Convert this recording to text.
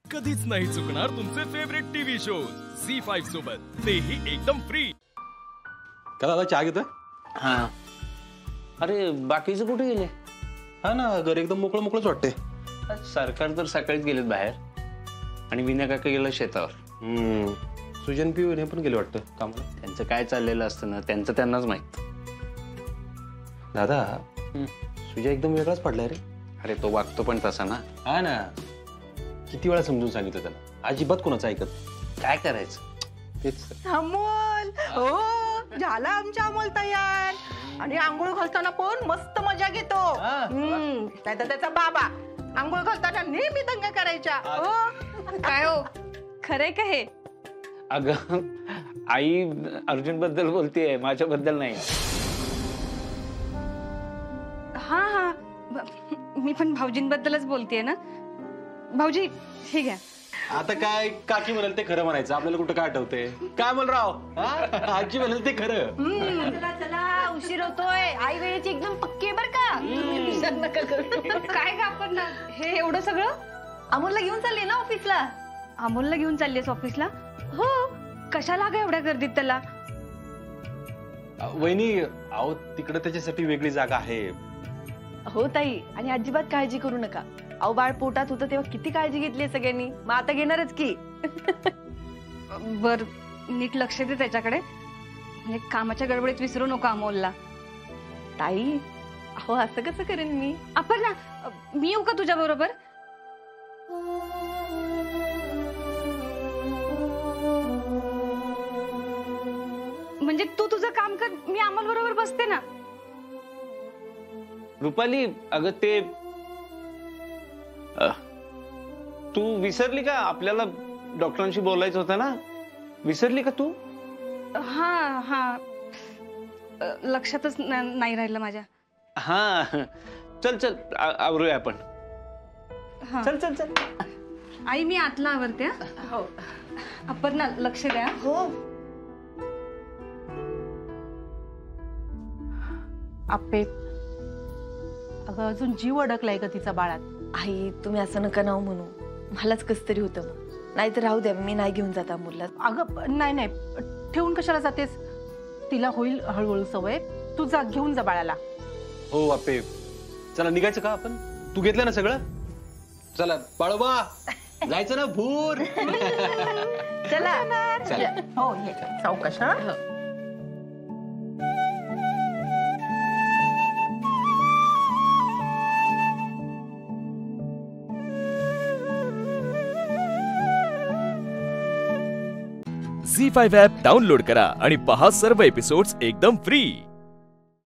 कधीच नाही चुकणार तुमचे फेवरेट टीव्ही शो झी5 सोबत, तेही एकदम फ्री. का दादा चहा घेतोय? हा. अरे बाकीचे कुठे गेले? हा ना, घर एकदम मोकळं मोकळंच वाटते. सरकार तर सकाळीच गेलेत बाहेर आणि विनय काका गेला शेतावर. सुजन पिऊ हे पण गेले वाटतं कामाला. त्यांचं काय चाललेलं असतं ना, त्यांचं त्यांनाच माहित. दादा सुजय एकदम वेगळाच पडलाय रे. अरे तो वागतो पण तसा ना. हा ना, किती वेळा समजून सांगितलं त्याला, अजिबात कोणाचं ऐकत. काय करायचं? तेच. अमोल, हो झाला आमचा अमोल तयार. आणि आंघोळ घालताना पण मस्त मजा घेतो. नाही तर त्याचा बाबा आंघोळ घालताना नेहमी दंगा करायचा. हो काय हो, खरंय का हे? अगं आई अर्जुन बद्दल बोलतेय, माझ्याबद्दल नाही. हा हा, मी पण भाऊजींबद्दलच बोलतेय ना. भाऊजी हे घ्या. आता काय काकी म्हणाल ते खरं म्हणायचं, आपल्याला कुठं काय आठवते. काय म्हण राव, आजी म्हणाल ते खरं. चला चला, उशीर होतोय. आई वेळेची एकदम पक्की बर का. विचार नका करू. काय आपण ना हे एवढं सगळं अमोलला घेऊन चालली ना ऑफिसला. अमोलला घेऊन चाललीस ऑफिसला? हो. कशाला ग एवढ्या गर्दीत त्याला? वहिनी अहो, तिकडे त्याच्यासाठी वेगळी जागा आहे. हो ताई, आणि अजिबात काळजी करू नका. अहो बाळ पोटात होतं तेव्हा किती काळजी घेतली सगळ्यांनी, मग आता घेणारच की. बर, नीट लक्ष दे त्याच्याकडे. म्हणजे कामाच्या गडबडीत विसरू नको अमोलला. ताई अहो असं कसं करेन मी. आपण ना, मी येऊ का तुझ्या बरोबर? म्हणजे तू तुझं काम कर, मी अमोल बरोबर बसते ना. रुपाली, अगं ते तू विसरली का? आपल्याला डॉक्टरांशी बोलायचं होतं ना, विसरली का तू? हा हा, लक्षातच नाही राहिलं माझ्या. हा, चल चल आवरूया आपण. हा. चल चल चल. आई मी आतला आवरते. हो आपण ना लक्ष द्या. हो. आपे, अगं अजून जीव अडकलाय का तिचा बाळात? आई तुम्ही असं नका नाव म्हणू, मलाच कस तरी होतं. नाहीतर राहू द्या, मी नाही घेऊन जात अमोलला. अगं नाही नाही, ठेवून कशाला जातेस? तिला होईल हळूहळू सवय. तू जा, घेऊन जा बाळाला. हो आपे, चला निघायचं का आपण? तू घेतलं ना सगळं? चला बाळोबा, जायचं ना भूर. चला. हो ये सावकाश. हा झी5 ॲप डाउनलोड करा आणि पहा सर्व एपिसोड्स एकदम फ्री.